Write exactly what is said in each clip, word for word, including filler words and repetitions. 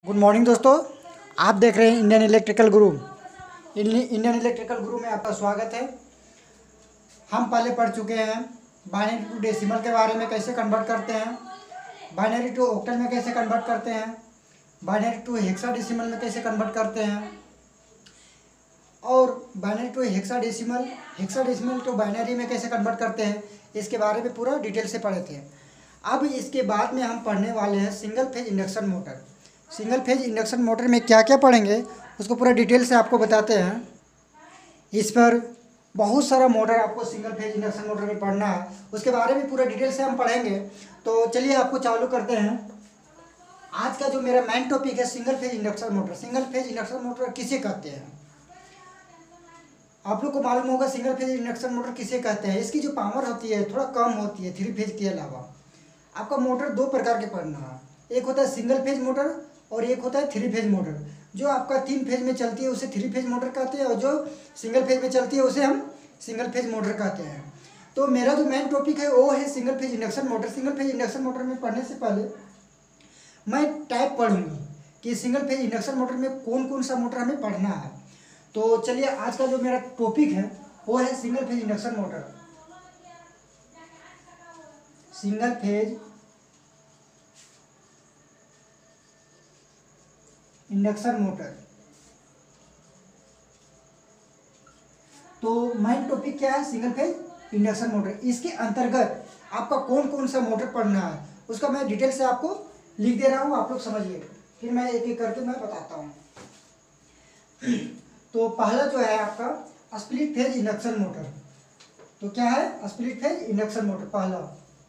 Good morning दोस्तों, आप देख रहे हैं Indian electrical Guru. Indian electrical Guru में आपका स्वागत है। हम पहले पढ़ चुके हैं बाइनरी टू डेसिमल के बारे में, कैसे कन्वर्ट करते हैं, बाइनरी टू ऑक्टल में कैसे कन्वर्ट करते हैं, बाइनरी टू हेक्साडेसिमल में कैसे कन्वर्ट करते हैं, और binary to hexadecimal hexadecimal to binary में कैसे कन्वर्ट करते हैं, इसके बारे में पूरा डिटेल से पढ़े थे। अब इसके बाद में हम पढ़ने वाले हैं single phase induction motor. Single phase induction motor में क्या क्या पढ़ेंगे उसको पूरा डिटेल से आपको बताते हैं। इस पर बहुत सारा मोटर आपको सिंगल फेज इंडक्शन मोटर में पढ़ना है, उसके बारे में पूरा डिटेल से हम पढ़ेंगे। तो चलिए आपको चालू करते हैं। आज का जो मेरा मेन टॉपिक है single phase induction motor. Single phase induction motor किसे कहते हैं, आप लोग को मालूम होगा सिंगल फेज इंडक्शन मोटर किसे कहते हैं। इसकी जो पावर होती है थोड़ा कम होती है थ्री फेज के अलावा। आपका मोटर दो प्रकार के पढ़ना है, एक होता है सिंगल फेज मोटर और एक होता है थ्री फेज मोटर। जो आपका तीन फेज में चलती है उसे थ्री फेज मोटर कहते हैं, और जो सिंगल फेज में चलती है उसे हम सिंगल फेज मोटर कहते हैं। तो मेरा जो मेन टॉपिक है वो है single phase induction motor. Single phase induction motor में पढ़ने से पहले मैं टाइप पढ़ूंगी कि सिंगल फेज इंडक्शन मोटर में कौन कौन सा मोटर हमें पढ़ना है। तो चलिए आज का जो मेरा टॉपिक है वो है single phase induction motor. Single phase induction motor. तो मेन टॉपिक क्या है, सिंगल फेज इंडक्शन मोटर। इसके अंतर्गत आपका कौन कौन सा मोटर पढ़ना है उसका मैं डिटेल से आपको लिख दे रहा हूँ, आप लोग समझिए, फिर मैं एक एक करके मैं बताता हूँ। तो पहला जो है आपका स्प्लिट फेज इंडक्शन मोटर। तो क्या है स्प्लिट फेज इंडक्शन मोटर? पहला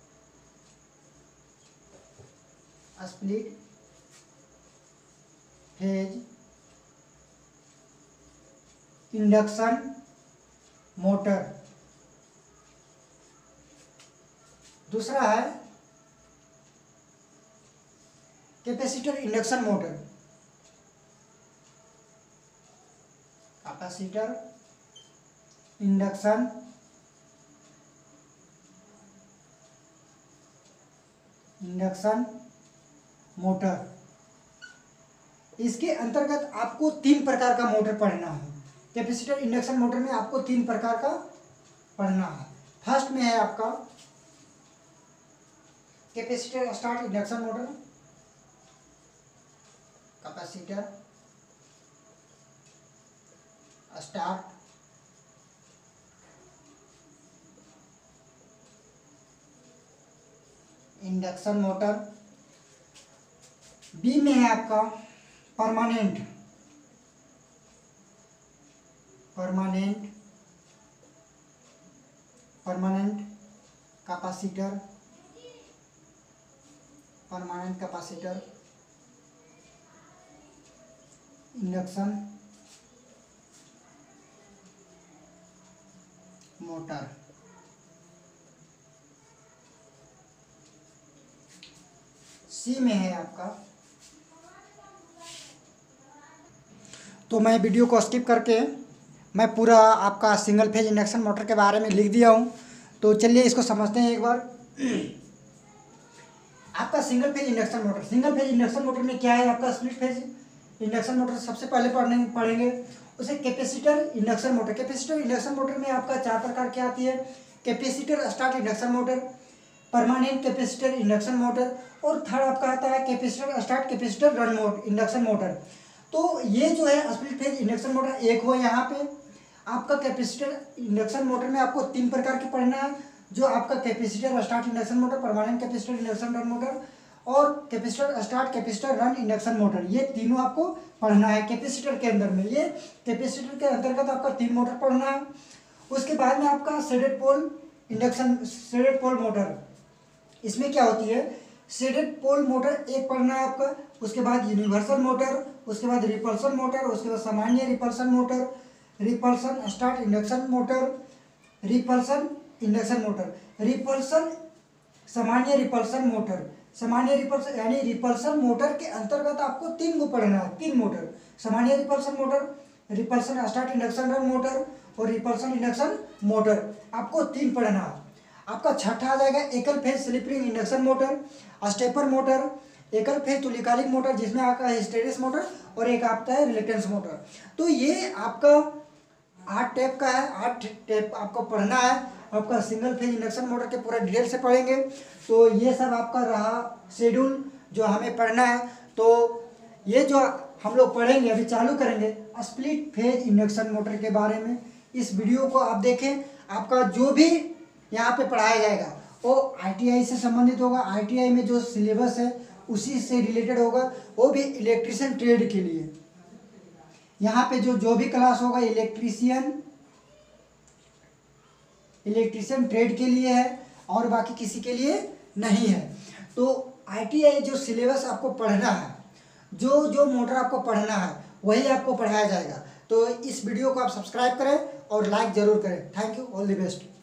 स्प्लिट फेज इंडक्शन मोटर। दूसरा है capacitor induction motor. Capacitor induction induction motor. इसके अंतर्गत आपको तीन प्रकार का मोटर पढ़ना है। कैपेसिटर इंडक्शन मोटर में आपको तीन प्रकार का पढ़ना है। फर्स्ट में है आपका capacitor start induction motor. Capacitor start induction motor. B में है आपका permanent permanent permanent capacitor permanent capacitor induction motor. C में है आपका, तो मैं वीडियो को स्किप करके मैं पूरा आपका सिंगल फेज इंडक्शन मोटर के बारे में लिख दिया हूँ। तो चलिए इसको समझते हैं एक बार। आपका single phase induction motor. Single phase induction motor में क्या है आपका स्प्लिट फेज इंडक्शन मोटर सबसे पहले पढ़ने पढ़ेंगे उसे capacitor induction motor. Capacitor induction motor में आपका चार प्रकार की आती है। Capacitor start induction motor, permanent capacitor induction motor, और थर्ड आपका आता है capacitor start capacitor run mode induction motor. तो ये जो है स्प्लिट फेज इंडक्शन मोटर एक हुआ। यहाँ पे आपका कैपेसिटर इंडक्शन मोटर में आपको तीन प्रकार के पढ़ना है, जो आपका capacitor start induction motor, permanent capacitor induction run motor और capacitor start capacitor run induction motor. ये तीनों आपको पढ़ना है कैपेसिटर के अंदर में। ये कैपेसिटर के अंतर्गत आपका तीन मोटर पढ़ना है। उसके बाद में आपका shaded pole induction shaded pole motor. इसमें क्या होती है, शेडेड पोल मोटर एक पढ़ना है आपका। उसके बाद यूनिवर्सल मोटर, उसके बाद रिपल्सन मोटर, उसके बाद सामान्य repulsion motor, repulsion start induction motor, repulsion induction motor, repulsion सामान्य रिपल्सन मोटर। सामान्य रिपल्सन यानी रिपल्सन मोटर के अंतर्गत आपको तीन को पढ़ना है, तीन मोटर, सामान्य repulsion motor, repulsion start induction run motor और रिपल्सन इंडक्शन मोटर, आपको तीन पढ़ना है। आपका छठा आ जाएगा एकल phase slip ring induction motor, stepper motor, एकल फेज तुल्यकालिक मोटर जिसमें आपका हिस्टेरेसिस मोटर और एक आपका है रिलेक्टेंस मोटर। तो ये आपका आठ टेप का है, आठ टेप आपको पढ़ना है। आपका सिंगल फेज इंडक्शन मोटर के पूरा डिटेल से पढ़ेंगे। तो ये सब आपका रहा शेड्यूल जो हमें पढ़ना है। तो ये जो हम लोग पढ़ेंगे अभी चालू करेंगे स्प्लिट फेज इंडक्शन मोटर के बारे में। इस वीडियो को आप देखें, आपका जो भी यहाँ पे पढ़ाया जाएगा वो आईटीआई से संबंधित होगा। आईटीआई में जो सिलेबस है उसी से रिलेटेड होगा, वो भी इलेक्ट्रीशियन ट्रेड के लिए। यहाँ पे जो जो भी क्लास होगा इलेक्ट्रीशियन इलेक्ट्रीशियन ट्रेड के लिए है और बाकी किसी के लिए नहीं है। तो आईटीआई जो सिलेबस आपको पढ़ना है, जो जो मोटर आपको पढ़ना है वही आपको पढ़ाया जाएगा। तो इस वीडियो को आप सब्सक्राइब करें और लाइक ज़रूर करें। Thank you, all the best.